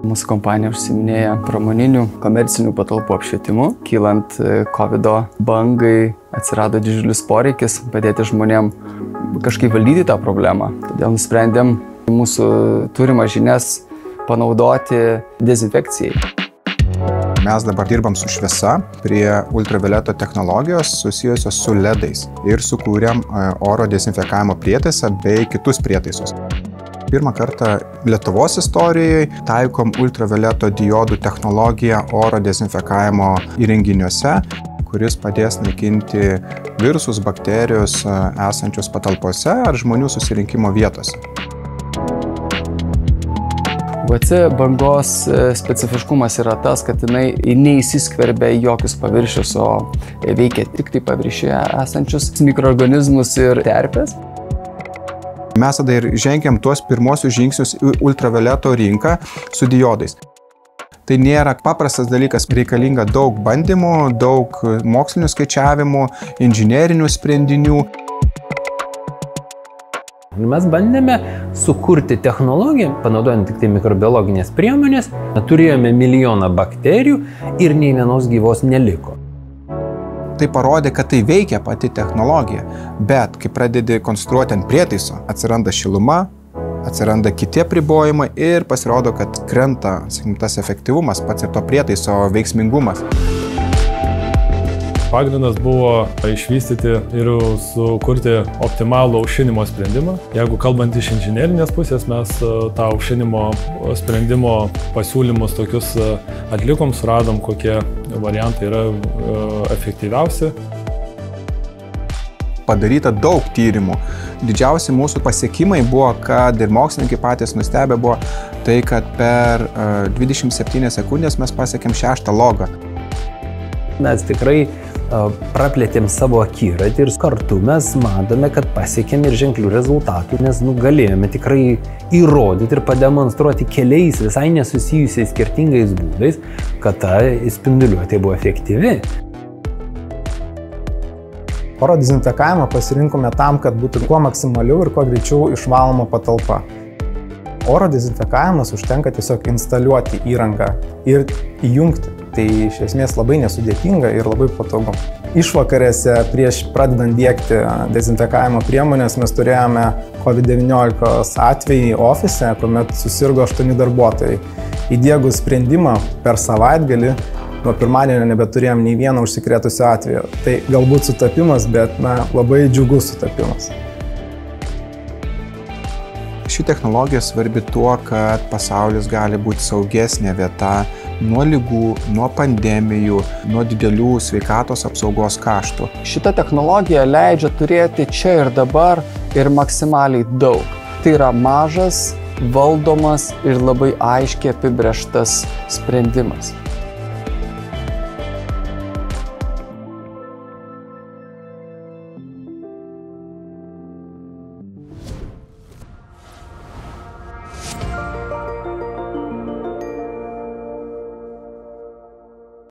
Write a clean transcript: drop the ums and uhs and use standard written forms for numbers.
Mūsų kompanija užsiiminėja pramoninių komercinių patalpų apšvietimu. Kylant COVID bangai atsirado didžiulis poreikis padėti žmonėm kažkaip valdyti tą problemą. Todėl nusprendėm mūsų turimas žinias panaudoti dezinfekcijai. Mes dabar dirbam su šviesa prie ultravioleto technologijos susijusios su LEDais ir sukūrėm oro dezinfekavimo prietaisą bei kitus prietaisus. Pirmą kartą Lietuvos istorijoje taikom ultravioleto diodų technologiją oro dezinfekavimo įrenginiuose, kuris padės naikinti virusus, bakterijus esančius patalpose ar žmonių susirinkimo vietose. UVC bangos specifiškumas yra tas, kad jinai neįsiskverbia į jokius paviršius, o veikia tik tai paviršiuje esančius mikroorganizmus ir terpes. Mes tada ir žengiam tuos pirmosius žingsnius į ultravioleto rinką su diodais. Tai nėra paprastas dalykas, reikalinga daug bandymų, daug mokslinių skaičiavimų, inžinerinių sprendinių. Mes bandėme sukurti technologiją, panaudojant tik tai mikrobiologinės priemonės, turėjome milijoną bakterijų ir nei vienos gyvos neliko. Tai parodė, kad tai veikia pati technologija, bet kai pradedi konstruoti ant prietaiso, atsiranda šiluma, atsiranda kiti apribojimai ir pasirodo, kad krenta tas efektyvumas, pats ir to prietaiso veiksmingumas. Pagrindas buvo išvystyti ir sukurti optimalų aušinimo sprendimą. Jeigu kalbant iš inžinerinės pusės, mes tą aušinimo sprendimo pasiūlymus tokius atlikom, suradom, kokie variantai yra efektyviausi. Padaryta daug tyrimų. Didžiausi mūsų pasiekimai buvo, kad ir mokslininkai patys nustebę buvo, tai kad per 27 sekundės mes pasiekėm 6 logą. Mes tikrai praplėtėm savo akiratį ir kartu mes matome, kad pasiekėm ir ženklių rezultatų, nes galėjome tikrai įrodyti ir pademonstruoti keliais visai nesusijusiais skirtingais būdais, kad ta spinduliuotė buvo efektyvi. Oro dezinfekavimą pasirinkome tam, kad būtų kuo maksimaliau ir kuo greičiau išvaloma patalpa. Oro dezinfekavimas užtenka tiesiog instaliuoti įrangą ir įjungti. Tai iš esmės labai nesudėtinga ir labai patogu. Išvakarėse prieš pradedant diegti dezinfekavimo priemonės mes turėjome COVID-19 atvejį ofise, kuomet susirgo 8 darbuotojai. Įdiegus sprendimą per savaitgalį, nuo pirmadienio nebeturėjom nei vieno užsikrėtusio atvejo. Tai galbūt sutapimas, bet labai džiugus sutapimas. Ši technologija svarbi tuo, kad pasaulis gali būti saugesnė vieta nuo ligų, nuo pandemijų, nuo didelių sveikatos apsaugos kaštų. Šita technologija leidžia turėti čia ir dabar ir maksimaliai daug. Tai yra mažas, valdomas ir labai aiškiai apibrėžtas sprendimas.